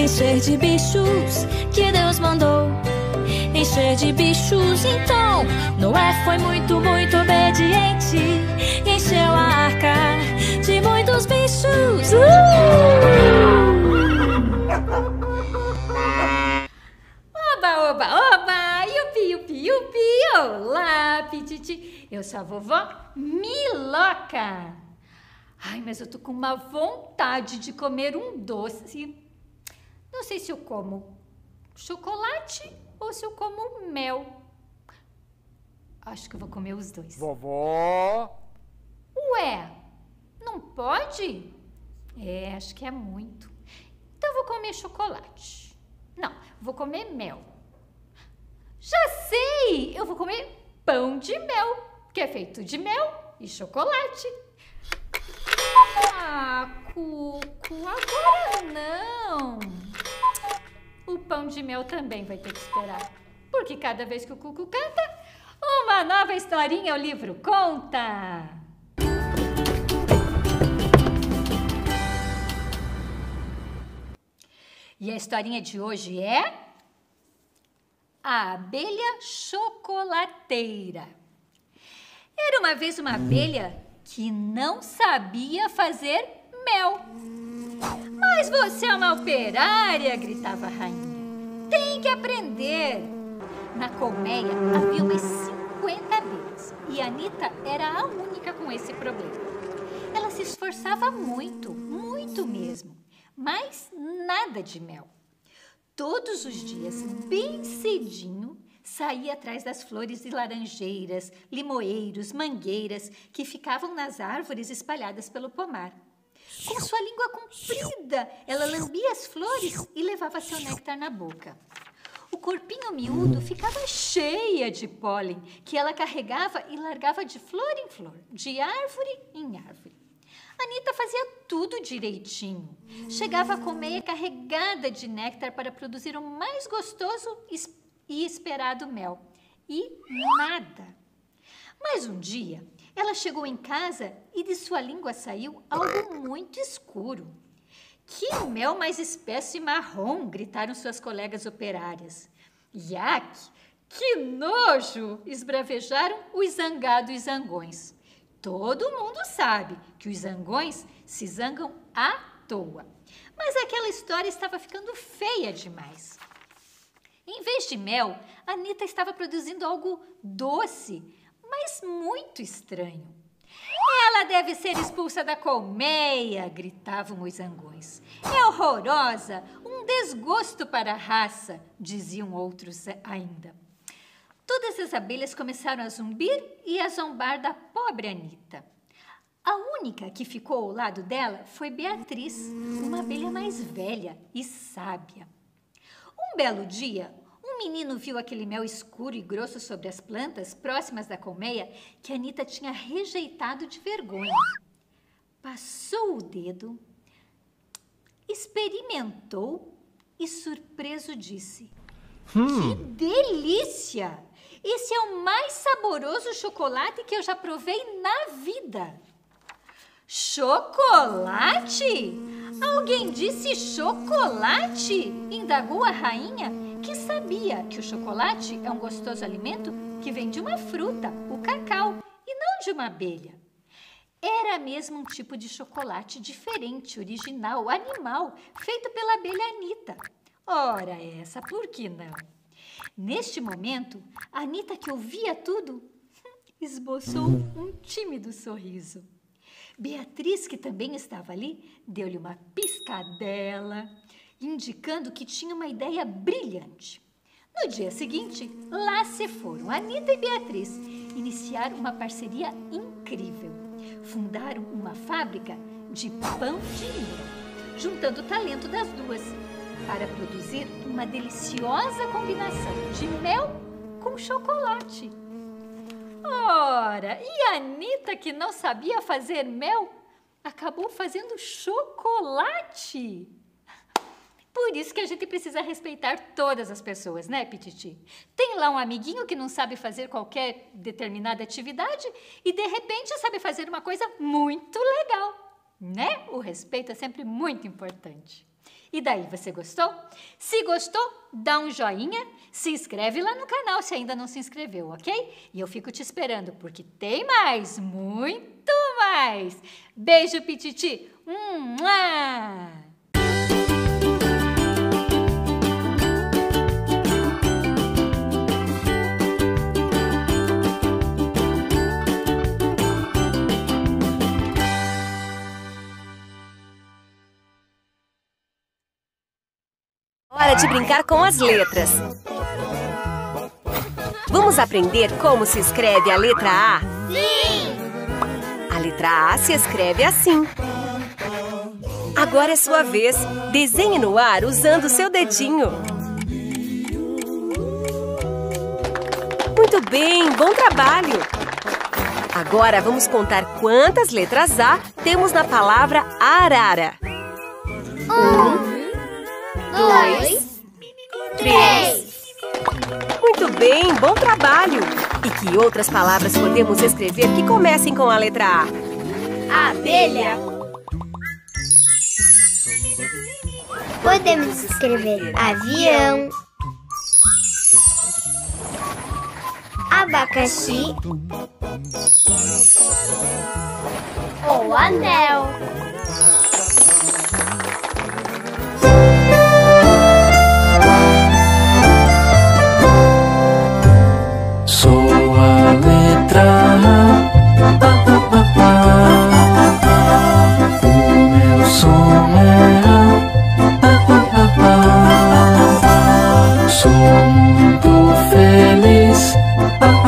encher de bichos que Deus mandou. Encher de bichos, então Noé foi muito, muito obediente. Encheu a arca de muitos bichos. Oba, oba, oba! Yupi, yupi, yupi! Olá, Pititi! Eu sou a vovó Miloca. Ai, mas eu tô com uma vontade de comer um doce. Não sei se eu como chocolate ou se eu como mel. Acho que eu vou comer os dois. Vovó! Ué, não pode? É, acho que é muito. Então eu vou comer chocolate. Não, vou comer mel. Já sei! Eu vou comer pão de mel, que é feito de mel e chocolate. Ah, Cuco, agora não. O pão de mel também vai ter que esperar, porque cada vez que o Cuco canta, uma nova historinha o livro conta. E a historinha de hoje é A Abelha Chocolateira. Era uma vez uma abelha que não sabia fazer mel. Mas você é uma operária, gritava a rainha. Tem que aprender. Na colmeia havia umas 50 abelhas e a Anita era a única com esse problema. Ela se esforçava muito, muito mesmo, mas nada de mel. Todos os dias, bem cedinho, saía atrás das flores de laranjeiras, limoeiros, mangueiras que ficavam nas árvores espalhadas pelo pomar. Com sua língua comprida, ela lambia as flores e levava seu néctar na boca. O corpinho miúdo ficava cheia de pólen que ela carregava e largava de flor em flor, de árvore em árvore. Anita fazia tudo direitinho. Chegava a colmeia carregada de néctar para produzir o mais gostoso e esperado mel. E nada. Mas um dia, ela chegou em casa e de sua língua saiu algo muito escuro. Que mel mais espesso e marrom, gritaram suas colegas operárias. Iac, que nojo, esbravejaram os zangados e zangões. Todo mundo sabe que os zangões se zangam à toa. Mas aquela história estava ficando feia demais. Em vez de mel, Anita estava produzindo algo doce, mas muito estranho. Ela deve ser expulsa da colmeia, gritavam os zangões. É horrorosa, um desgosto para a raça, diziam outros ainda. Todas as abelhas começaram a zumbir e a zombar da pobre Anita. A única que ficou ao lado dela foi Beatriz, uma abelha mais velha e sábia. Um belo dia, um menino viu aquele mel escuro e grosso sobre as plantas próximas da colmeia que Anita tinha rejeitado de vergonha. Passou o dedo, experimentou e, surpreso, disse: Que delícia! Esse é o mais saboroso chocolate que eu já provei na vida. Chocolate? Alguém disse chocolate? Indagou a rainha, que sabia que o chocolate é um gostoso alimento que vem de uma fruta, o cacau, e não de uma abelha. Era mesmo um tipo de chocolate diferente, original, animal, feito pela abelha Anita. Ora essa, por que não? Neste momento, a Anita, que ouvia tudo, esboçou um tímido sorriso. Beatriz, que também estava ali, deu-lhe uma piscadela, indicando que tinha uma ideia brilhante. No dia seguinte, lá se foram Anita e Beatriz iniciar uma parceria incrível. Fundaram uma fábrica de pão de mel, juntando o talento das duas, para produzir uma deliciosa combinação de mel com chocolate. Ora, e a Anita, que não sabia fazer mel, acabou fazendo chocolate. Por isso que a gente precisa respeitar todas as pessoas, né, Pititi? Tem lá um amiguinho que não sabe fazer qualquer determinada atividade e, de repente, sabe fazer uma coisa muito legal, né? O respeito é sempre muito importante. E daí, você gostou? Se gostou, dá um joinha, se inscreve lá no canal se ainda não se inscreveu, ok? E eu fico te esperando porque tem mais, muito mais. Beijo, Pititi. Mua! Hora de brincar com as letras. Vamos aprender como se escreve a letra A? Sim! A letra A se escreve assim. Agora é sua vez. Desenhe no ar usando seu dedinho. Muito bem, bom trabalho! Agora vamos contar quantas letras A temos na palavra arara. 2, 3. Muito bem, bom trabalho! E que outras palavras podemos escrever que comecem com a letra A? Abelha. Podemos escrever avião, abacaxi ou anel. Sou a letra A. O meu som é A. Sou muito feliz.